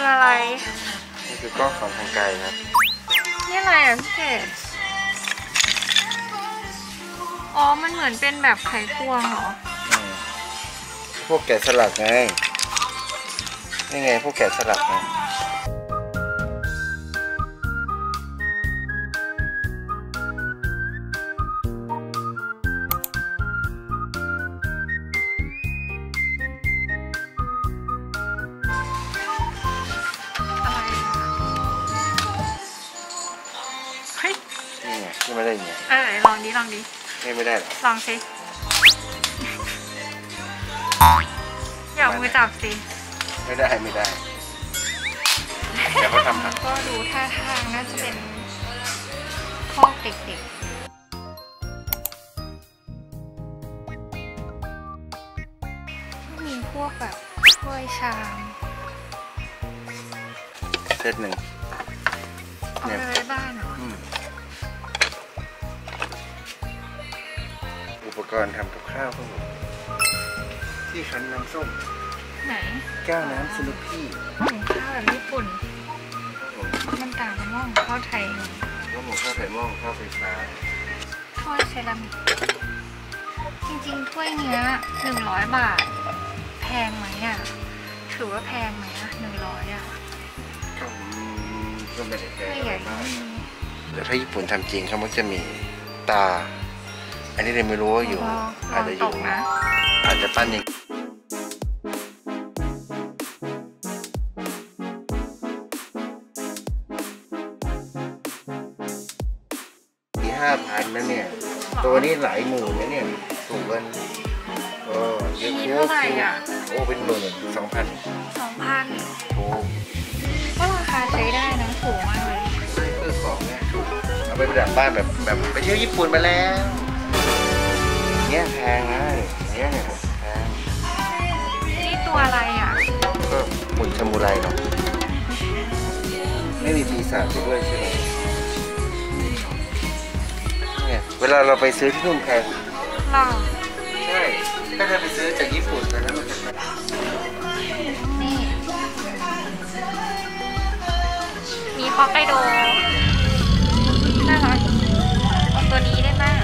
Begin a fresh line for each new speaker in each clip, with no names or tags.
อะไร
นี่คือกล้องส่องทางไกลครับ
นี่อะไรอ่ะพี่เกดอ๋อมันเหมือนเป็นแบบไขควงเหรอ
พวกแกะสลักไงนี่ไงพวกแกะสลักไงนี่ไม่ได้ไง
ลองดิ
ไม่ได้หรอ
ลองสิอย่ามือจับสิ
ไม่ได้เดี๋ยวเขาทำครับ
ก็ดูท่าทางน่าจะเป็นคอกเด็กๆมีพวกแบบถ้วยชาม
เซตหนึ่ง
เอาไปไว้บ้านเหรอ
อุปกรณ์ทำกับข้าวครับผมที่คั้นน้ำส้ม
ไหน
แก้วน้ำสนุกพี่
ข้าวแบบญี่ปุ่นมันต่างกับหม้อข้าวไทย
ข้าวไทยหม้อข้าวไฟฟ้า
ถ้วยเซรามิกจริงๆถ้วยเนี้ย100 บาทแพงไหมอ่ะถือว่าแพงไหมอ่ะ100อ่ะ
ก็ไม่ได้แพงมากแต่ถ้าญี่ปุ่นทำจริงเขามักจะมีตาอันนี้เลยไม่รู้ว่าอยู่อาจจะอยู่อาจจะปั้นอย่าง5,000นะเนี่ยตัวนี้หลายหมื่นนะเนี่ยถูกกันเยอะ
เท่าไหร่อ่ะ
โอ้เป็นหมื่น2,000โอ้
ก็ราคาใช้ได้นะถูกมากเลย
คือของเนี่ยถูกเอาไปประดับบ้านแบบไปเที่ยวญี่ปุ่นมาแล้วเนี่ยแพงนะเนี่ยแพง
นี่ตัวอะไรอ่ะ
ก็หุ่นซามูไรเนาะไม่มีปีศาจด้วยใช่ไหมเวลาเราไปซื้อที่นู่นแพงใช่ถ้าเราไปซื้อจากญี่ปุ่นแต่นั้นมันจะ
นี่มีฮอกไกโดน่ารักเอาตัวนี้ได้มาก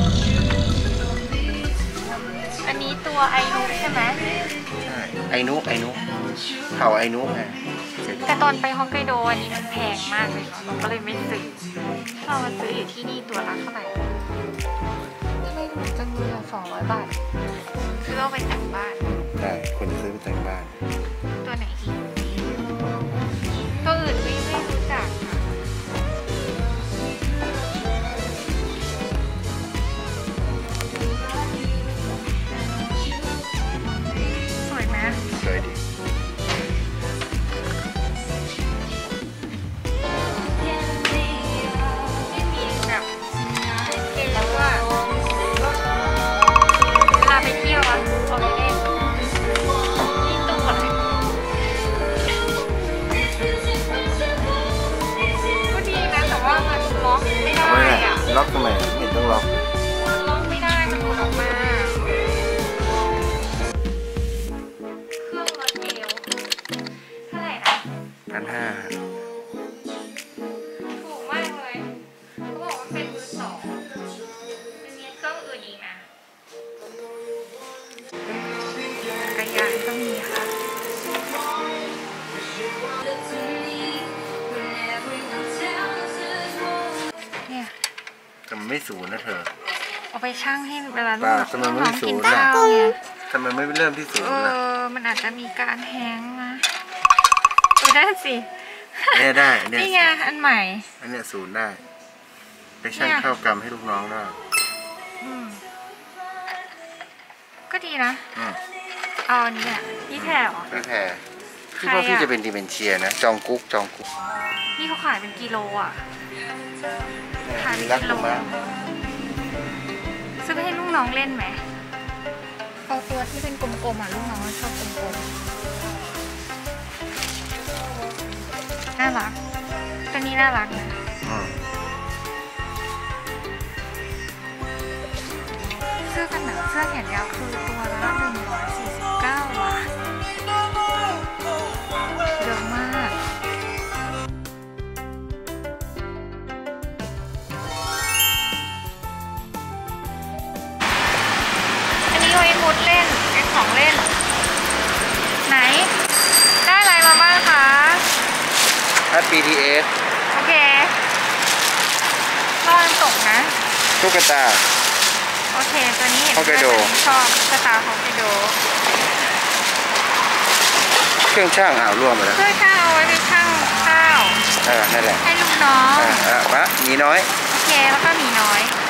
อันนี้ตัวไอนุใช่ไหม
ใช่ไอนุเผ่าไอนุไง
แต่ตอนไปฮอกไกโดอันนี้มันแพงมากเลยเราก็เลยไม่ซื้อเรามาซื้ออยู่ที่นี่ตัวละเท่าไหร่ไม่รู้จังเลย200 บาทซื้อเอาไปแต่งบ้าน
ได้คนจะซื้อไปแต่งบ้าน
ตัวไหนอีกตัวอื่นไม่รู้จักสวยไหม
สวยดีล็อกทำไมไม่เห็นต้องล็อก
ไม่ได้มันหลุดออกมาเครื่องรถเอวเท่าไหร่นะ
1,500
ถูกมากเลยเขาบอกว่าเป็นมือสองมันมีเครื่องอื่นอีกนะจักรยานต้องมีค่ะเนี่ย
แต่มันไม่สูงนะเธอ
เอาไปช่างให้เวลาลูก
น้องกินข้าวไงทำไมไม่เริ่มที่สูงล่ะ
มันอาจจะมีการแห้งนะได้สิ
เนี่ยได้
นี่ไงอันใหม่
อันเนี้ยสูงได้ไปช่างเข้ากรรมให้ลูกน้องได้
ก็ดีนะเอาอันนี้พี่แพรเหรอ
พี่แพรพี่ว่าพี่จะเป็นดิเมนเชียนะจองกุ๊ก
นี่เขาขายเป็นกิโลอ่ะขายเป็นกิโลซื้อไปให้ลูกน้องเล่นไหมเอาตัวที่เป็นกลมๆลูกน้องชอบกลมๆน่ารักตัวนี้น่ารักนะเสื้อกันหนาวเสื้อแขนยาวคือตัวละ149 บาทเยอะมากฟุตเล่นเป็นของเล่น ไหน ได้อะไรมาบ้างคะ
ถ้า BTS
โอเคระวังตกนะ
ตุ๊กตา
โอเค ตัวนี้เห็น
ฮอกไกโด
ชอบสตาร์ฮอกไกโด
เครื่องช่างร่วมไปแล้ว
เพื่อช่างเอาไว้ไปช่างข้าว
นั่นแหละ
ให้ลูกน้อง
วะหมีน้อย
โอเค แล้วก็หมีน้อย